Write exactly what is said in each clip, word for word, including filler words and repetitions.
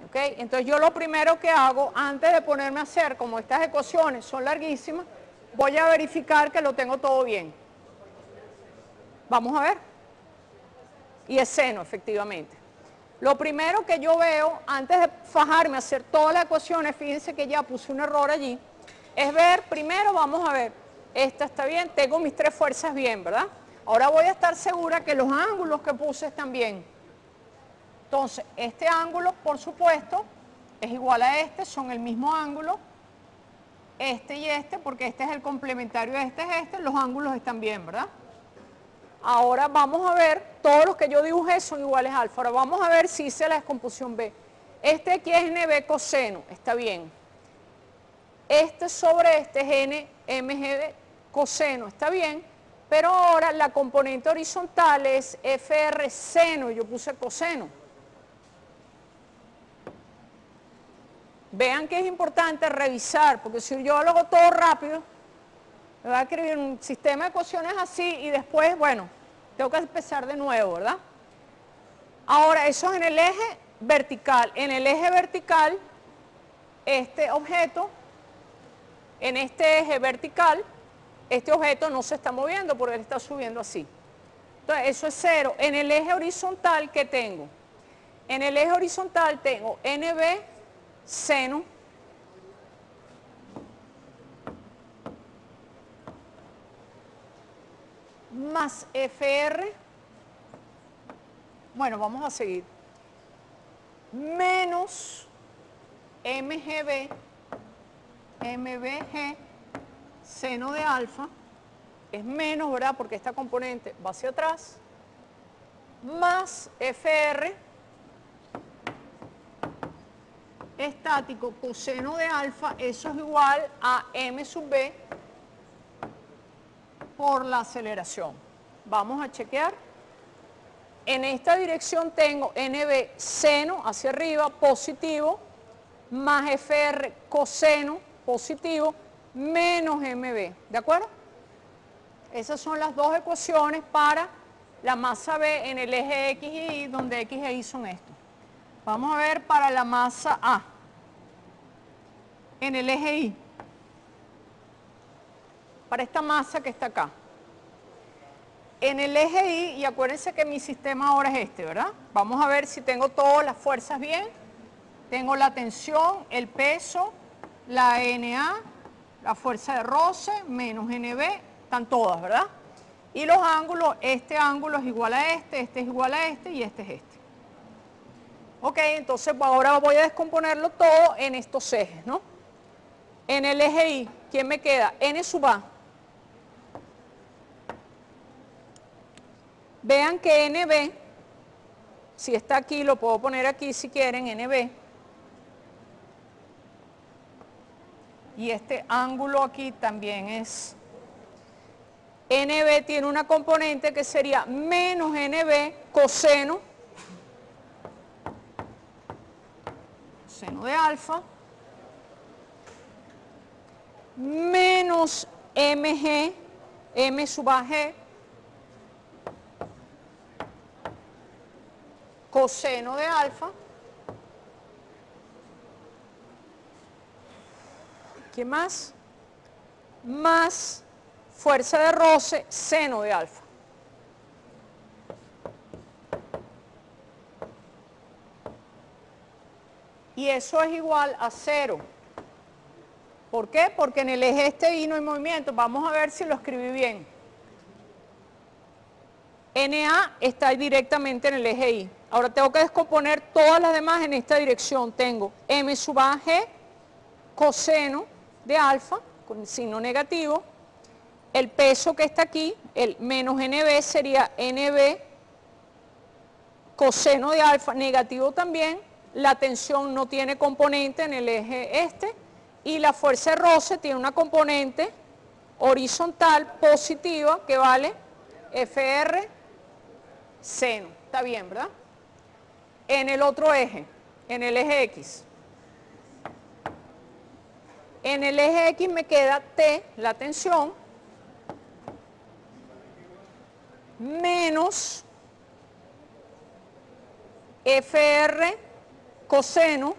¿Ok? Entonces yo lo primero que hago, antes de ponerme a hacer, como estas ecuaciones son larguísimas, voy a verificar que lo tengo todo bien. Vamos a ver. Y es seno, efectivamente. Lo primero que yo veo, antes de fajarme a hacer todas las ecuaciones, fíjense que ya puse un error allí, es ver, primero vamos a ver, esta está bien, tengo mis tres fuerzas bien, ¿verdad? Ahora voy a estar segura que los ángulos que puse están bien. Entonces, este ángulo, por supuesto, es igual a este, son el mismo ángulo, este y este, porque este es el complementario de este es este, los ángulos están bien, ¿verdad? Ahora vamos a ver, todos los que yo dibujé son iguales a alfa. Ahora vamos a ver si hice la descomposición B. Este aquí es N B coseno, está bien. Este sobre este es N M G B coseno, está bien. Pero ahora la componente horizontal es F R seno, yo puse coseno. Vean que es importante revisar, porque si yo lo hago todo rápido, me va a escribir un sistema de ecuaciones así y después, bueno, tengo que empezar de nuevo, ¿verdad? Ahora, eso es en el eje vertical. En el eje vertical, este objeto, en este eje vertical, este objeto no se está moviendo porque él está subiendo así. Entonces, eso es cero. En el eje horizontal, ¿qué tengo? En el eje horizontal tengo N B seno más F R, bueno, vamos a seguir, menos M G B, M B G, seno de alfa, es menos, ¿verdad? Porque esta componente va hacia atrás, más F R, estático coseno de alfa, eso es igual a M sub B por la aceleración. Vamos a chequear. En esta dirección tengo N B seno hacia arriba, positivo, más F R coseno, positivo, menos M B. ¿De acuerdo? Esas son las dos ecuaciones para la masa B en el eje X y Y, donde X e Y son estos. Vamos a ver para la masa A, en el eje Y, para esta masa que está acá. En el eje Y, y acuérdense que mi sistema ahora es este, ¿verdad? Vamos a ver si tengo todas las fuerzas bien. Tengo la tensión, el peso, la N A, la fuerza de roce, menos N B, están todas, ¿verdad? Y los ángulos, este ángulo es igual a este, este es igual a este y este es este. Ok, entonces ahora voy a descomponerlo todo en estos ejes, ¿no? En el eje Y, ¿quién me queda? N sub A. Vean que N B, si está aquí, lo puedo poner aquí si quieren, N B. Y este ángulo aquí también es, N B tiene una componente que sería menos N B coseno, seno de alfa, menos M G, M sub A G, coseno de alfa. ¿Qué más? Más fuerza de roce, seno de alfa. Y eso es igual a cero. ¿Por qué? Porque en el eje este Y no hay movimiento. Vamos a ver si lo escribí bien. N A está directamente en el eje Y. Ahora tengo que descomponer todas las demás en esta dirección. Tengo M sub A G, coseno de alfa, con el signo negativo. El peso que está aquí, el menos N B, sería N B coseno de alfa, negativo también. La tensión no tiene componente en el eje este. Y la fuerza de roce tiene una componente horizontal positiva que vale F R seno. Está bien, ¿verdad? En el otro eje, en el eje X. En el eje X me queda T, la tensión, menos F R coseno,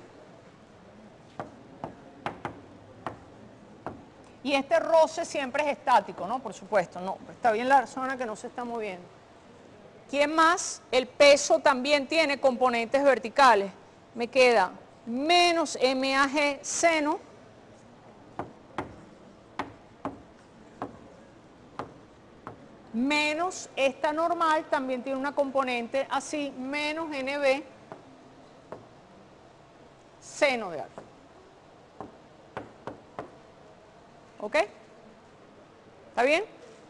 y este roce siempre es estático, ¿no? Por supuesto, no, está bien la zona que no se está moviendo. ¿Quién más? El peso también tiene componentes verticales. Me queda menos M A G seno menos esta normal, también tiene una componente así, menos N B seno de alfa. ¿Ok? ¿Está bien?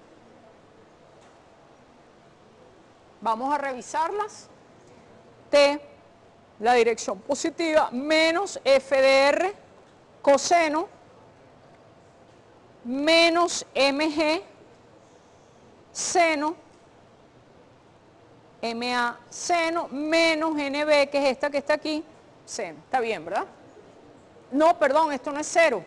Vamos a revisarlas. T, la dirección positiva, menos F de R coseno menos M G seno, M A seno, menos N B, que es esta que está aquí, seno. Está bien, ¿verdad? No, perdón, esto no es cero.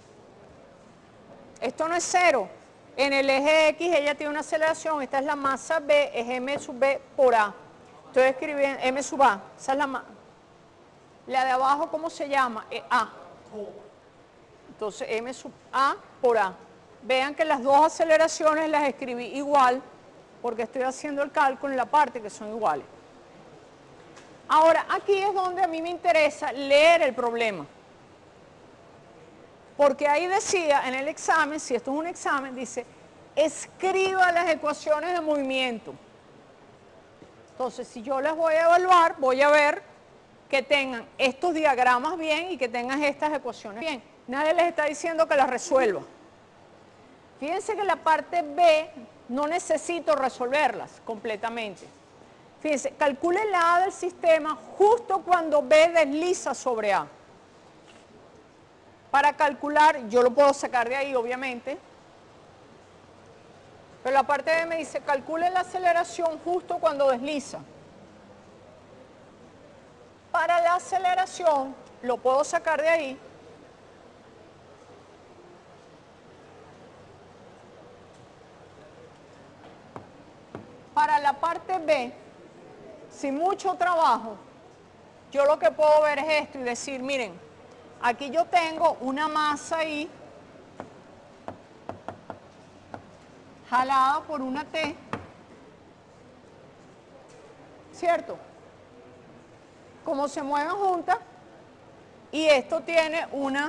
Esto no es cero. En el eje X ella tiene una aceleración, esta es la masa B, es M sub B por A. Estoy escribiendo M sub A, esa es la masa. La de abajo, ¿cómo se llama? Eh, A. Entonces M sub A por A. Vean que las dos aceleraciones las escribí igual, porque estoy haciendo el cálculo en la parte que son iguales. Ahora, aquí es donde a mí me interesa leer el problema. Porque ahí decía en el examen, si esto es un examen, dice, escriba las ecuaciones de movimiento. Entonces, si yo las voy a evaluar, voy a ver que tengan estos diagramas bien y que tengan estas ecuaciones bien. Nadie les está diciendo que las resuelva. Fíjense que la parte B no necesito resolverlas completamente. Fíjense, calcule la A del sistema justo cuando B desliza sobre A. Para calcular, yo lo puedo sacar de ahí, obviamente. Pero la parte B me dice, calcule la aceleración justo cuando desliza. Para la aceleración, lo puedo sacar de ahí. Para la parte B, sin mucho trabajo, yo lo que puedo ver es esto y decir, miren, aquí yo tengo una masa ahí, jalada por una T, ¿cierto? Como se mueven juntas, y esto tiene una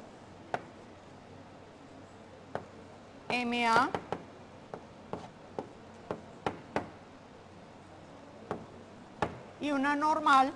M A y una normal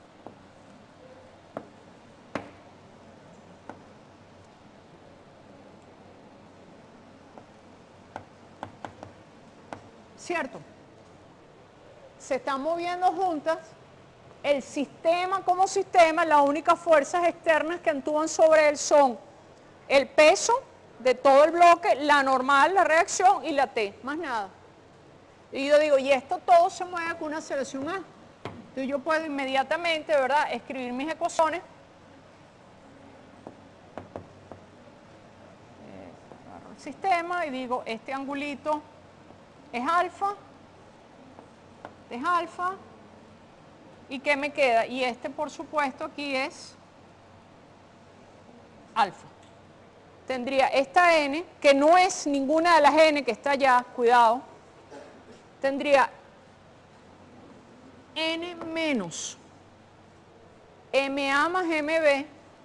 ¿cierto? Se están moviendo juntas. El sistema como sistema, las únicas fuerzas externas que actúan sobre él son el peso de todo el bloque, la normal, la reacción y la T, más nada. Y yo digo, y esto todo se mueve con una aceleración A. Entonces yo puedo inmediatamente, ¿verdad?, escribir mis ecuaciones. Eh, agarro el sistema y digo, este angulito es alfa, este es alfa, ¿y qué me queda? Y este, por supuesto, aquí es alfa. Tendría esta N, que no es ninguna de las N que está allá, cuidado, tendría N menos M A más M B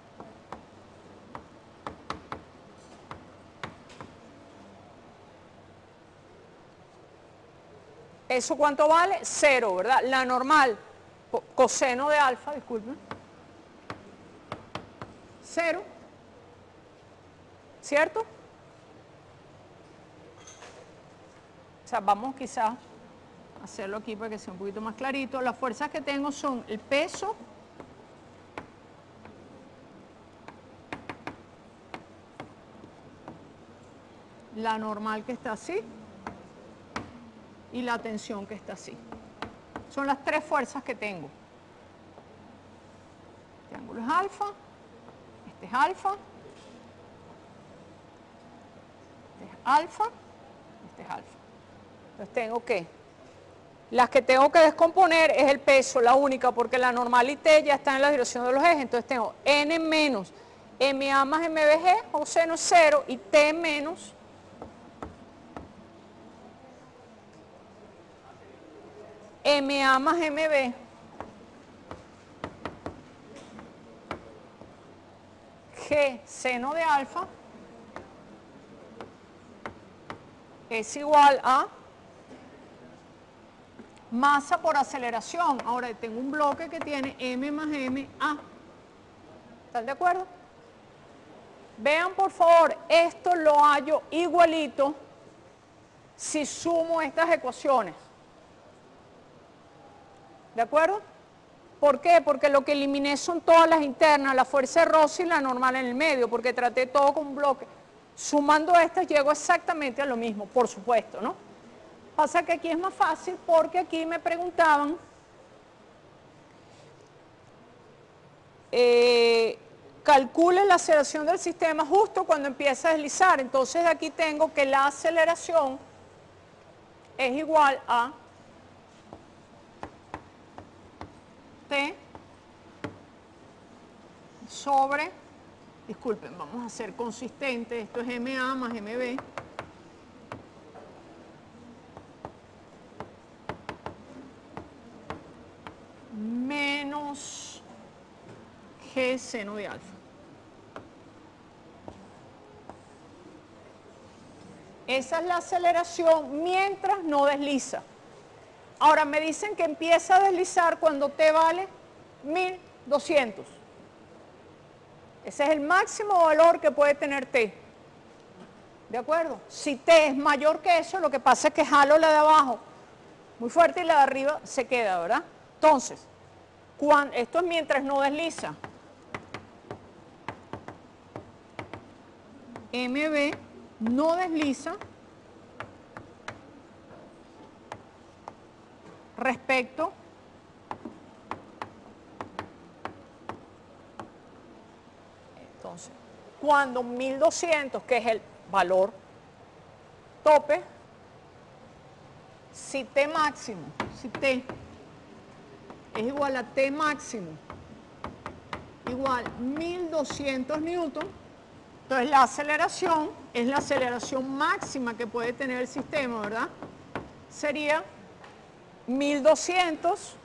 ¿eso cuánto vale? Cero, ¿verdad? La normal, coseno de alfa, disculpen, cero, ¿cierto? O sea, vamos quizás a hacerlo aquí para que sea un poquito más clarito. Las fuerzas que tengo son el peso, la normal que está así y la tensión que está así. Son las tres fuerzas que tengo. Este ángulo es alfa, este es alfa, este es alfa, este es alfa. Entonces tengo que Las que tengo que descomponer es el peso, la única, porque la normal y T ya está en la dirección de los ejes. Entonces tengo N menos M A más M B G, o seno es cero, y T menos M A más M B G seno de alfa es igual a masa por aceleración. Ahora tengo un bloque que tiene M más M A. ¿Están de acuerdo? Vean por favor, esto lo hallo igualito si sumo estas ecuaciones. ¿De acuerdo? ¿Por qué? Porque lo que eliminé son todas las internas, la fuerza de Rossi y la normal en el medio, porque traté todo con un bloque. Sumando estas llego exactamente a lo mismo, por supuesto, ¿no? Pasa que aquí es más fácil porque aquí me preguntaban eh, calcule la aceleración del sistema justo cuando empieza a deslizar. Entonces aquí tengo que la aceleración es igual a T sobre, disculpen, vamos a ser consistentes, esto es M A más M B menos G seno de alfa. Esa es la aceleración mientras no desliza. Ahora me dicen que empieza a deslizar cuando T vale mil doscientos. Ese es el máximo valor que puede tener T. ¿De acuerdo? Si T es mayor que eso, lo que pasa es que jalo la de abajo muy fuerte y la de arriba se queda, ¿verdad? Entonces, cuando, esto es mientras no desliza. M B no desliza respecto entonces cuando mil doscientos, que es el valor tope, si T máximo, si T es igual a T máximo igual mil doscientos newton, entonces la aceleración es la aceleración máxima que puede tener el sistema, ¿verdad? Sería mil doscientos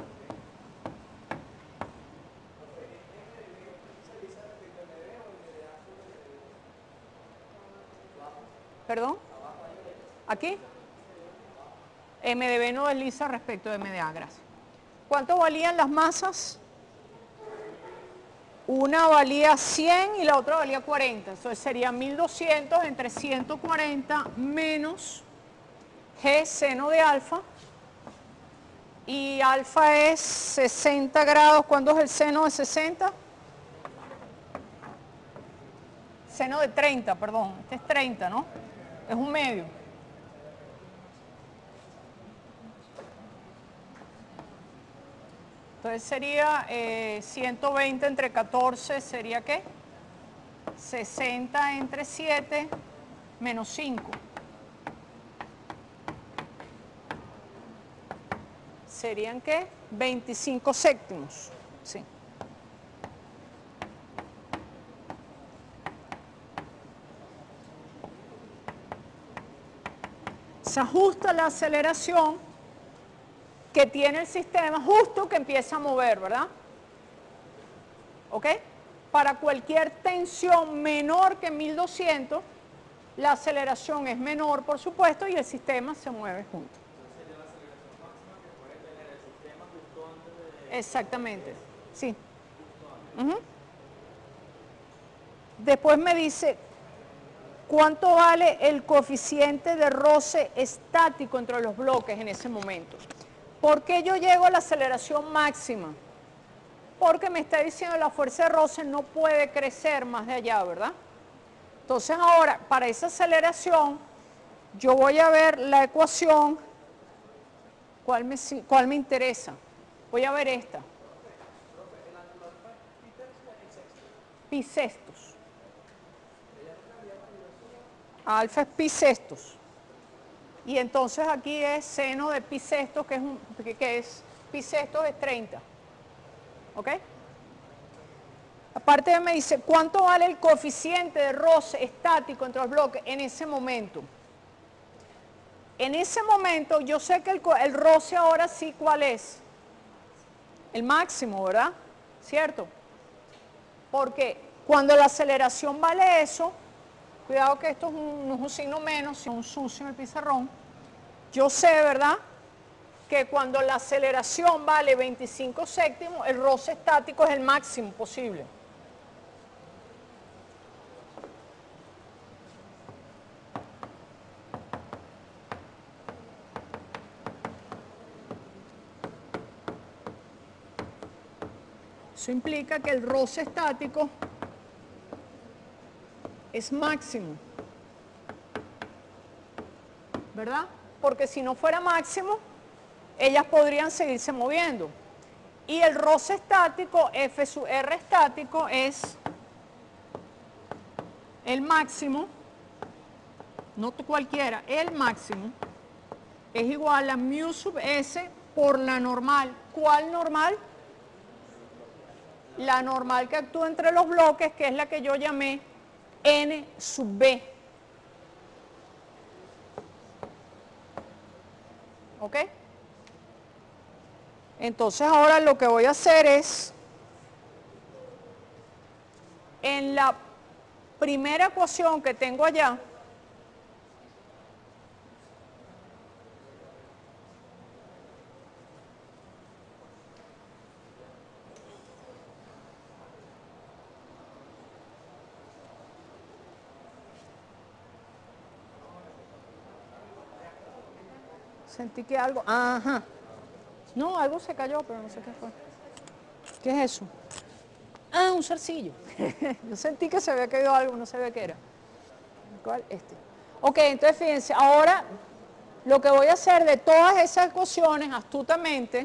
perdón, aquí M D B no desliza respecto de M D A, gracias. ¿Cuánto valían las masas? Una valía cien y la otra valía cuarenta, entonces sería mil doscientos entre ciento cuarenta menos G seno de alfa, y alfa es sesenta grados. ¿Cuándo es el seno de sesenta? Seno de treinta, perdón, este es treinta, ¿no? Es un medio. Entonces sería eh, ciento veinte entre catorce, ¿sería qué? sesenta entre siete menos cinco. ¿Serían qué? veinticinco séptimos. Sí. Se ajusta la aceleración que tiene el sistema justo que empieza a mover, ¿verdad? ¿Ok? Para cualquier tensión menor que mil doscientos, la aceleración es menor, por supuesto, y el sistema se mueve junto. Exactamente, sí. Uh-huh. Después me dice, ¿cuánto vale el coeficiente de roce estático entre los bloques en ese momento? ¿Por qué yo llego a la aceleración máxima? Porque me está diciendo la fuerza de roce no puede crecer más de allá, ¿verdad? Entonces ahora, para esa aceleración, yo voy a ver la ecuación, ¿cuál me, cuál me interesa? Voy a ver esta. Pi sextos. Alfa es pi sextos. Y entonces aquí es seno de pi sexto, que es, un, que es pi sexto es treinta. ¿Ok? Aparte me dice, ¿cuánto vale el coeficiente de roce estático entre los bloques en ese momento? En ese momento yo sé que el, el roce ahora sí, ¿cuál es? El máximo, ¿verdad? ¿Cierto? Porque cuando la aceleración vale eso, cuidado que esto es un, no es un signo menos, sino un sucio en el pizarrón, yo sé, ¿verdad?, que cuando la aceleración vale veinticinco séptimos, el roce estático es el máximo posible. Eso implica que el roce estático es máximo, ¿verdad? Porque si no fuera máximo, ellas podrían seguirse moviendo. Y el roce estático, F sub R estático, es el máximo, no cualquiera, el máximo, es igual a mu sub S por la normal. ¿Cuál normal? La normal que actúa entre los bloques, que es la que yo llamé N sub B. ¿Ok? Entonces ahora lo que voy a hacer es, en la primera ecuación que tengo allá, sentí que algo, ajá, no, algo se cayó, pero no sé qué fue. ¿Qué es eso? Ah, un zarcillo. Yo sentí que se había caído algo, no sabía qué era. ¿Cuál? Este. Ok, entonces fíjense, ahora lo que voy a hacer de todas esas ecuaciones astutamente,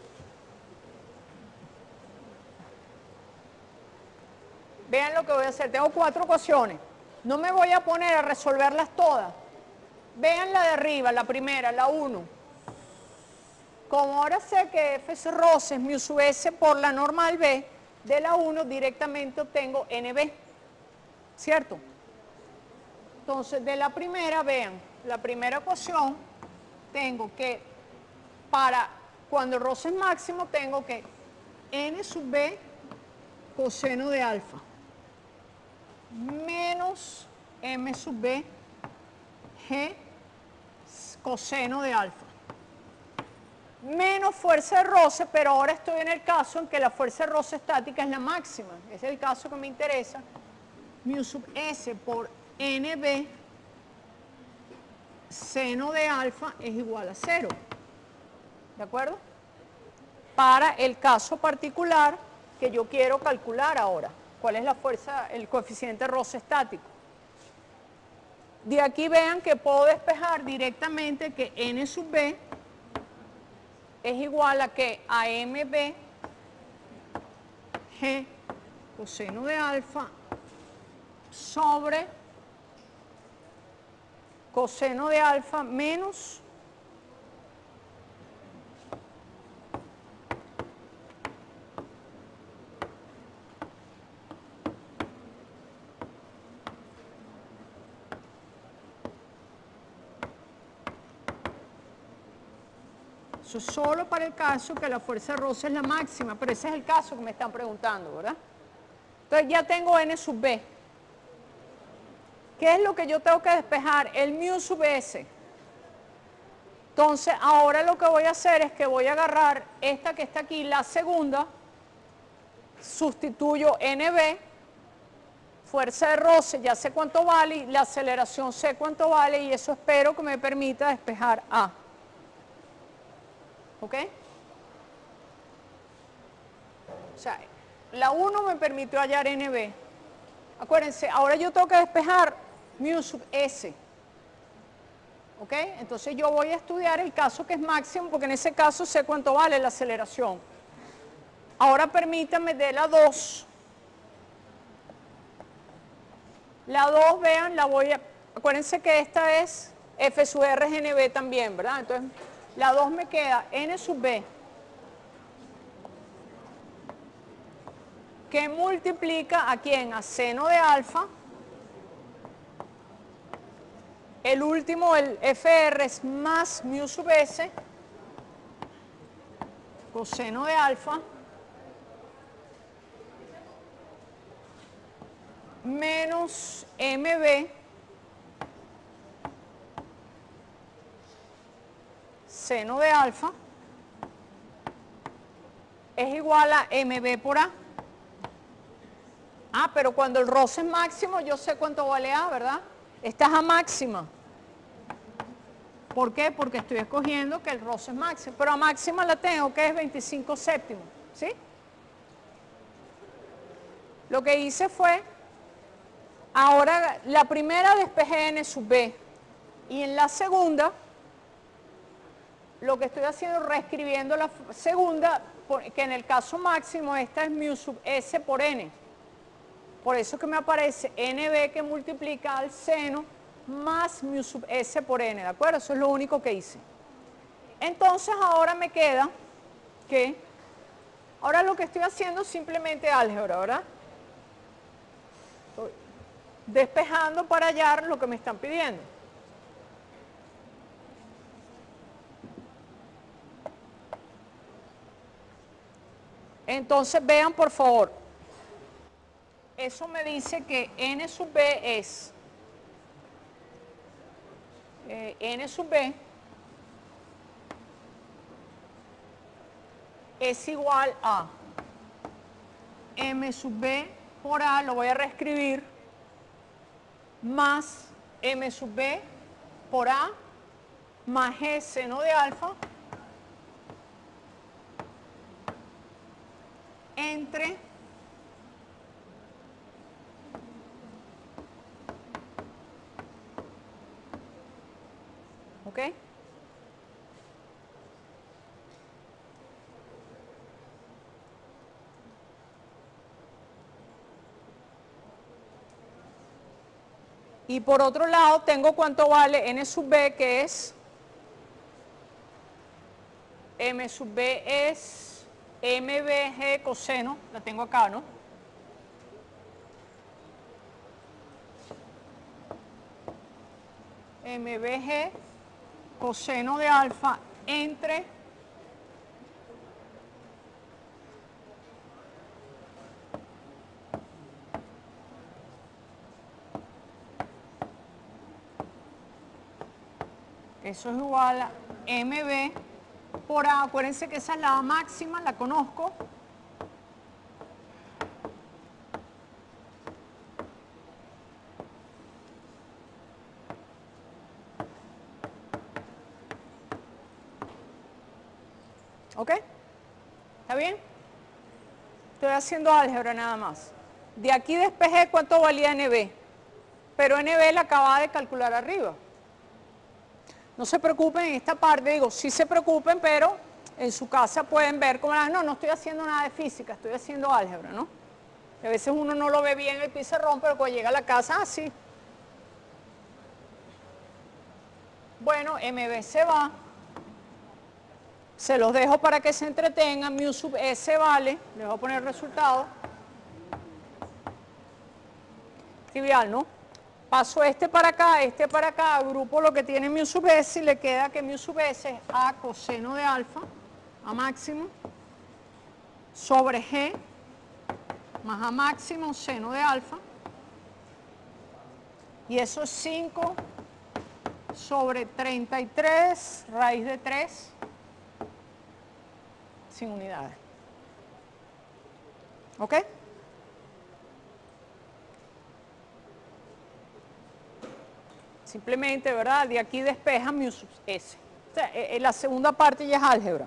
vean lo que voy a hacer, tengo cuatro ecuaciones, no me voy a poner a resolverlas todas. Vean la de arriba, la primera, la uno. Como ahora sé que F roce es mu sub S por la normal B, de la uno directamente obtengo N B, ¿cierto? Entonces, de la primera, vean, la primera ecuación, tengo que, para cuando el roce es máximo, tengo que N sub B coseno de alfa menos M sub B G coseno de alfa. Menos fuerza de roce, pero ahora estoy en el caso en que la fuerza de roce estática es la máxima. Ese es el caso que me interesa. Mu sub S por N B seno de alfa es igual a cero. ¿De acuerdo? Para el caso particular que yo quiero calcular ahora. ¿Cuál es la fuerza, el coeficiente de roce estático? De aquí vean que puedo despejar directamente que N sub B es igual a que a M B G coseno de alfa sobre coseno de alfa menos eso solo para el caso que la fuerza de roce es la máxima, pero ese es el caso que me están preguntando, ¿verdad? Entonces ya tengo N sub B. ¿Qué es lo que yo tengo que despejar? El mu sub S. Entonces ahora lo que voy a hacer es que voy a agarrar esta que está aquí, la segunda, sustituyo N B, fuerza de roce, ya sé cuánto vale, y la aceleración sé cuánto vale, y eso espero que me permita despejar A. ¿Ok? O sea, la uno me permitió hallar N B. Acuérdense, ahora yo tengo que despejar mu sub S. ¿Ok? Entonces yo voy a estudiar el caso que es máximo, porque en ese caso sé cuánto vale la aceleración. Ahora permítanme de la dos. La dos, vean, la voy a... Acuérdense que esta es F sub R es N B también, ¿verdad? Entonces, la dos me queda N sub B, que multiplica a quién, a seno de alfa. El último, el F R, es más mu sub S, coseno de alfa, menos M B, seno de alfa, es igual a M B por A. Ah, pero cuando el roce es máximo, yo sé cuánto vale A, ¿verdad? Esta es A máxima. ¿Por qué? Porque estoy escogiendo que el roce es máximo. Pero a máxima la tengo, que es veinticinco séptimos, ¿sí? Lo que hice fue, ahora la primera despejé N sub B. Y en la segunda, lo que estoy haciendo es reescribiendo la segunda, que en el caso máximo, esta es mu sub S por N. Por eso que me aparece N B que multiplica al seno más mu sub S por N, ¿de acuerdo? Eso es lo único que hice. Entonces ahora me queda que, ahora lo que estoy haciendo es simplemente álgebra, ¿verdad? Estoy despejando para hallar lo que me están pidiendo. Entonces vean por favor, eso me dice que N sub B es eh, N sub B es igual a M sub B por A, lo voy a reescribir, más M sub B por A más G seno de alfa entre ¿ok? Y por otro lado tengo cuánto vale N sub B, que es M sub B es M B G coseno, la tengo acá, ¿no? M B G coseno de alfa entre eso es igual a M B por A. Acuérdense que esa es la A máxima, la conozco. ¿Ok? ¿Está bien? Estoy haciendo álgebra nada más. De aquí despejé cuánto valía N B. Pero N B la acababa de calcular arriba. No se preocupen en esta parte, digo, sí se preocupen, pero en su casa pueden ver como, no, no estoy haciendo nada de física, estoy haciendo álgebra, ¿no? Y a veces uno no lo ve bien en el pizarrón, pero cuando llega a la casa, ah, sí. Bueno, M B se va. Se los dejo para que se entretengan. Mu sub S vale, les voy a poner el resultado. Trivial, ¿no? Paso este para acá, este para acá, agrupo lo que tiene mu sub S y le queda que mu sub S es A coseno de alfa, A máximo, sobre G, más A máximo, seno de alfa. Y eso es cinco sobre treinta y tres, raíz de tres, sin unidades. ¿Ok? Simplemente, ¿verdad? De aquí despeja mu sub S. O sea, en la segunda parte ya es álgebra.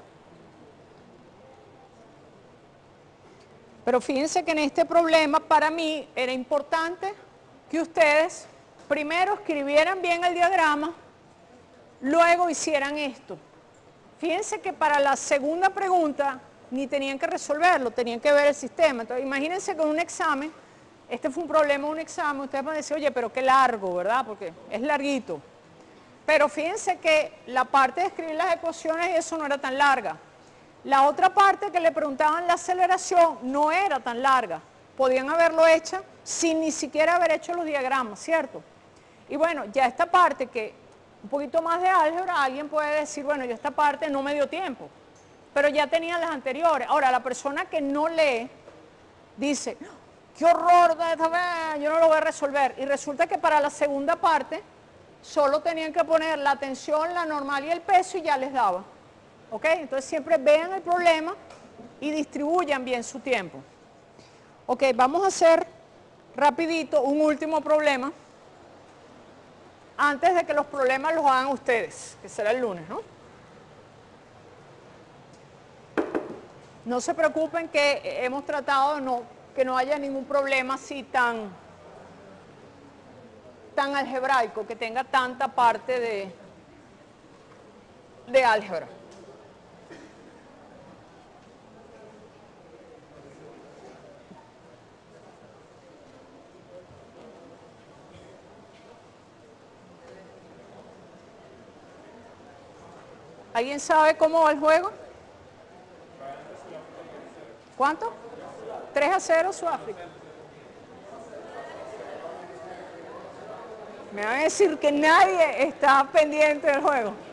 Pero fíjense que en este problema para mí era importante que ustedes primero escribieran bien el diagrama, luego hicieran esto. Fíjense que para la segunda pregunta ni tenían que resolverlo, tenían que ver el sistema. Entonces imagínense que en un examen, este fue un problema de un examen, ustedes van a decir, oye, pero qué largo, ¿verdad? Porque es larguito. Pero fíjense que la parte de escribir las ecuaciones y eso no era tan larga. La otra parte que le preguntaban la aceleración no era tan larga. Podían haberlo hecho sin ni siquiera haber hecho los diagramas, ¿cierto? Y bueno, ya esta parte que un poquito más de álgebra, alguien puede decir, bueno, yo esta parte no me dio tiempo, pero ya tenía las anteriores. Ahora, la persona que no lee dice, qué horror, yo no lo voy a resolver. Y resulta que para la segunda parte solo tenían que poner la tensión, la normal y el peso y ya les daba. ¿Ok? Entonces siempre vean el problema y distribuyan bien su tiempo. Ok, vamos a hacer rapidito un último problema antes de que los problemas los hagan ustedes, que será el lunes, ¿no? No se preocupen que hemos tratado de no, que no haya ningún problema así tan, tan algebraico, que tenga tanta parte de, de álgebra. ¿Alguien sabe cómo va el juego? ¿Cuánto? tres a cero Sudáfrica. Me van a decir que nadie está pendiente del juego.